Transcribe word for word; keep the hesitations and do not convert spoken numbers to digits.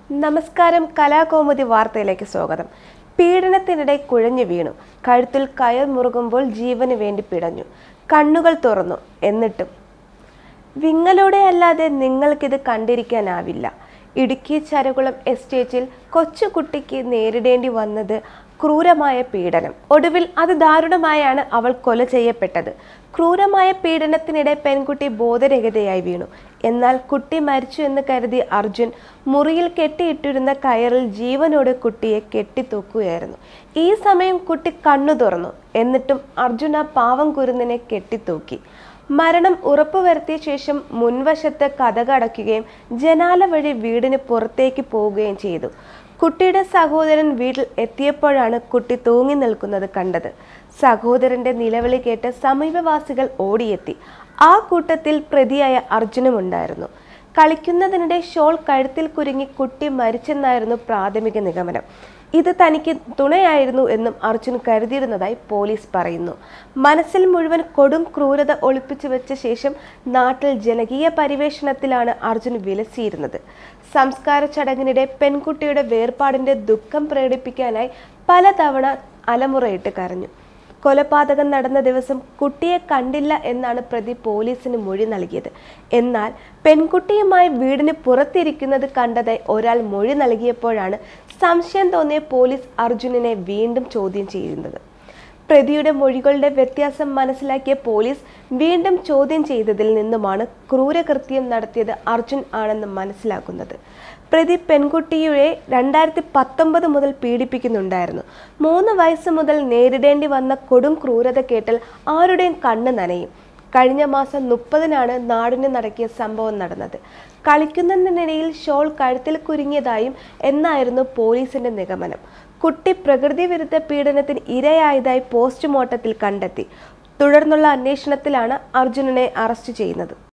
നമസ്കാരം. കലാകൗമുദി വാർത്തയിലേക്ക് സ്വാഗതം. പീഡനത്തിനിടെ കുഴഞ്ഞു വീണു, കഴുത്തിൽ കയർ മുറുകുമ്പോൾ ജീവന് വേണ്ടി പിടഞ്ഞു, കണ്ണുകൾ തുറന്നു. എന്നിട്ടും വിങ്ങലോടെ അല്ലാതെ നിങ്ങൾക്കിത് കണ്ടിരിക്കാനാവില്ല. ഇടുക്കി ചരകുളം എസ്റ്റേറ്റിൽ കൊച്ചുകുട്ടിക്ക് നേരിടേണ്ടി വന്നത് ക്രൂരമായ പീഡനം. ഒടുവിൽ അത് ദാരുണമായാണ് അവൾ കൊല ചെയ്യപ്പെട്ടത്. ക്രൂരമായ പീഡനത്തിനിടെ പെൺകുട്ടി ബോധരഹിതയായി വീണു. എന്നാൽ കുട്ടി മരിച്ചു എന്ന് കരുതി അർജുൻ മുറിയിൽ കെട്ടിയിട്ടിരുന്ന കയറിൽ ജീവനോട് കുട്ടിയെ കെട്ടിത്തൂക്കുകയായിരുന്നു. ഈ സമയം കുട്ടി കണ്ണു തുറന്നു. എന്നിട്ടും അർജുൻ ആ പാവം കുരുന്നിനെ കെട്ടിത്തൂക്കി. മരണം ഉറപ്പുവരുത്തിയ ശേഷം മുൻവശത്ത് കതകടയ്ക്കുകയും ജനാല വഴി വീടിന് പുറത്തേക്ക് പോവുകയും ചെയ്തു. കുട്ടിയുടെ സഹോദരൻ വീട്ടിൽ എത്തിയപ്പോഴാണ് കുട്ടി തൂങ്ങി നിൽക്കുന്നത് കണ്ടത്. സഹോദരന്റെ നിലവിളി കേട്ട് സമീപവാസികൾ ഓടിയെത്തി. ആ കൂട്ടത്തിൽ പ്രതിയായ അർജുനും ഉണ്ടായിരുന്നു. കളിക്കുന്നതിനിടെ ഷോൾ കഴുത്തിൽ കുരുങ്ങി കുട്ടി മരിച്ചെന്നായിരുന്നു പ്രാഥമിക നിഗമനം. ഇത് തനിക്ക് തുണയായിരുന്നു എന്നും അർജുൻ കരുതിയിരുന്നതായി പോലീസ് പറയുന്നു. മനസ്സിൽ മുഴുവൻ കൊടും ക്രൂരത ഒളിപ്പിച്ചു വെച്ച ശേഷം നാട്ടിൽ ജനകീയ പരിവേഷണത്തിലാണ് അർജുൻ വിലസിയിരുന്നത്. സംസ്കാര ചടങ്ങിനിടെ പെൺകുട്ടിയുടെ വേർപാടിന്റെ ദുഃഖം പ്രകടിപ്പിക്കാനായി പലതവണ അലമുറയിട്ട് കരഞ്ഞു. കൊലപാതകം നടന്ന ദിവസം കുട്ടിയെ കണ്ടില്ല എന്നാണ് പ്രതി പോലീസിന് മൊഴി നൽകിയത്. എന്നാൽ പെൺകുട്ടിയുമായി വീടിന് പുറത്തിരിക്കുന്നത് കണ്ടതായി ഒരാൾ മൊഴി നൽകിയപ്പോഴാണ് സംശയം തോന്നിയ പോലീസ് അർജുനനെ വീണ്ടും ചോദ്യം ചെയ്യുന്നത്. പ്രതിയുടെ മൊഴികളുടെ വ്യത്യാസം മനസ്സിലാക്കിയ പോലീസ് വീണ്ടും ചോദ്യം ചെയ്തതിൽ നിന്നുമാണ് ക്രൂരകൃത്യം നടത്തിയത് അർജുൻ ആണെന്ന് മനസ്സിലാക്കുന്നത്. പ്രതി പെൺകുട്ടിയെ രണ്ടായിരത്തി പത്തൊമ്പത് മുതൽ പീഡിപ്പിക്കുന്നുണ്ടായിരുന്നു. മൂന്ന് വയസ്സ് മുതൽ നേരിടേണ്ടി വന്ന കൊടും ക്രൂരത കേട്ടാൽ ആരുടെയും കണ്ണ് നനയും. കഴിഞ്ഞ മാസം മുപ്പതിനാണ് നാടിന് നടക്കിയ സംഭവം നടന്നത്. കളിക്കുന്നതിനിടയിൽ ഷോൾ കഴുത്തിൽ കുരുങ്ങിയതായും എന്നായിരുന്നു പോലീസിന്റെ നിഗമനം. കുട്ടി പ്രകൃതി വിരുദ്ധ പീഡനത്തിന് ഇരയായതായി പോസ്റ്റ്മോർട്ടത്തിൽ കണ്ടെത്തി. തുടർന്നുള്ള അന്വേഷണത്തിലാണ് അർജുനനെ അറസ്റ്റ് ചെയ്യുന്നത്.